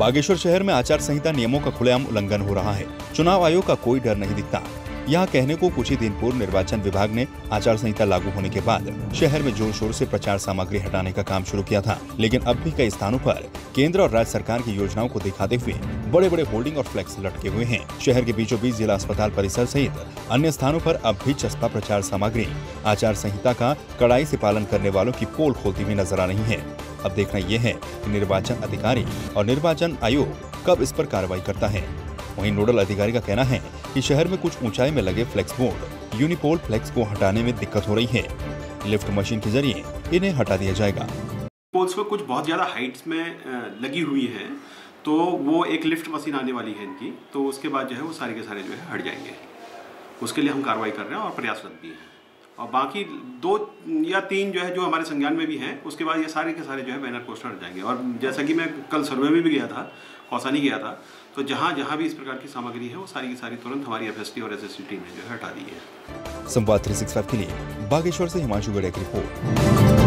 बागेश्वर शहर में आचार संहिता नियमों का खुलेआम उल्लंघन हो रहा है। चुनाव आयोग का कोई डर नहीं दिखता। यहाँ कहने को कुछ ही दिन पूर्व निर्वाचन विभाग ने आचार संहिता लागू होने के बाद शहर में जोर शोर से प्रचार सामग्री हटाने का काम शुरू किया था, लेकिन अब भी कई स्थानों पर केंद्र और राज्य सरकार की योजनाओं को दिखाते हुए बड़े बड़े होर्डिंग और फ्लेक्स लटके हुए हैं। शहर के बीचों बीच जिला अस्पताल परिसर सहित अन्य स्थानों पर अब भी चस्पा प्रचार सामग्री आचार संहिता का कड़ाई से पालन करने वालों की पोल खोलती हुई नजर आ रही है। अब देखना यह है कि निर्वाचन अधिकारी और निर्वाचन आयोग कब इस पर कार्रवाई करता है। वहीं नोडल अधिकारी का कहना है कि शहर में कुछ ऊंचाई में लगे फ्लेक्स बोर्ड यूनिपोल फ्लेक्स को हटाने में दिक्कत हो रही है। लिफ्ट मशीन के जरिए इन्हें हटा दिया जाएगा। पोल्स पर कुछ बहुत ज़्यादा हाइट्स में लगी हुई हैं, तो वो एक लिफ्ट मशीन आने वाली है इनकी, तो उसके बाद जो है वो सारे के सारे जो है हट जाएंगे। उसके लिए हम कार्रवाई कर रहे हैं और प्रयासरत भी हैं। और बाकी 2 या 3 जो है जो हमारे संज्ञान में भी हैं, उसके बाद ये सारे के सारे जो है बैनर पोस्टर हट जाएंगे। और जैसा कि मैं कल सर्वे में भी गया था, कौसानी गया था, तो जहाँ जहाँ भी इस प्रकार की सामग्री है वो सारी की सारी तुरंत हमारी एफएसटी और एसएसटी टीम ने जो है हटा दी है। संवाद 365 के लिए बागेश्वर से हिमांशु गड़े की रिपोर्ट।